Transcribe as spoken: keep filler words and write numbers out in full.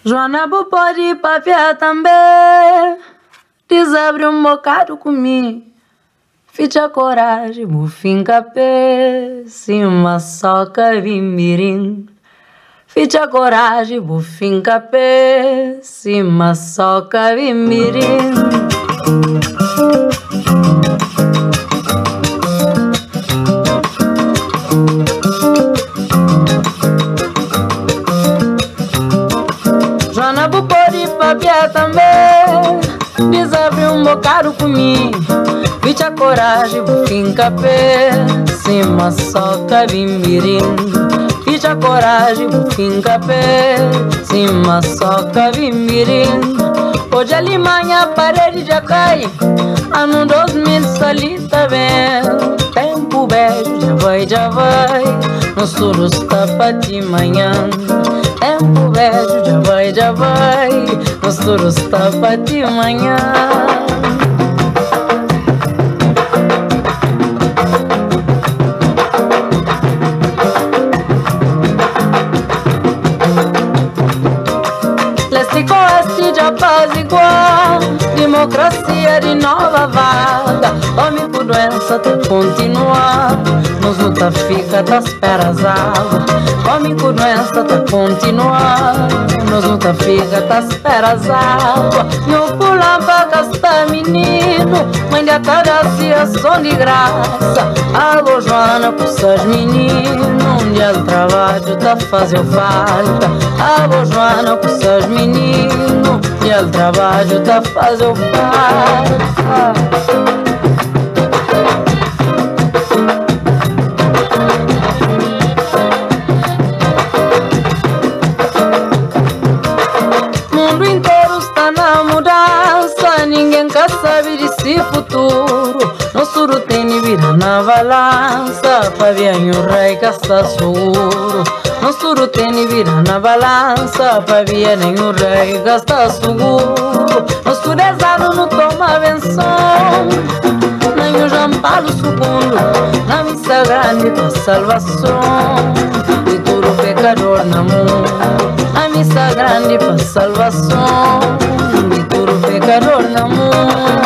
Joana, vou pode ir pra fiar também. Desabre um bocado comigo. Ficha coragem, bufim capê. Cima soca vimirim. Ficha coragem, bufim capê. Cima soca vimirim. Joana, vou pode ir pra fiar também. Desabre um bocado comigo. Ficha coragem, bufim capê. Cima soca vimirim. Ficha coragem, bufim capê. Cima soca vimirim. Hoje a Alemanha parede já cai. Ano dois mil solita vem. Tempo beijo, já vai, já vai. No suru está pra de manhã. Tempo beijo, já vai, já vai. No suru está pra de manhã. Leste oeste de apaziguar. Democracia de nova vaga. Homem por doença tá continuar. Nos luta fica das peras água. Homem por doença tá continuar. Nos luta fica das peras água. Meu pular pra gastar menino. Mãe de ataracia som de graça. Alô Joana com seus meninos. Um dia o trabalho tá fazendo falta. Alô Joana com seus meninos. Um dia o trabalho tá fazendo falta. Mundo inteiro está na mudança. Ninguém quer saber desse futuro. Nosso rutene vira na balança. Pavianho rei que está seguro. Nosso rutene vira na balança. Pavianho rei que está seguro. Nosso desado não toma benção. Nem o João Paulo segundo. Na missa grande tua salvação. E todo pecador na mão. A missa grande para salvação. E todo pecador na mão.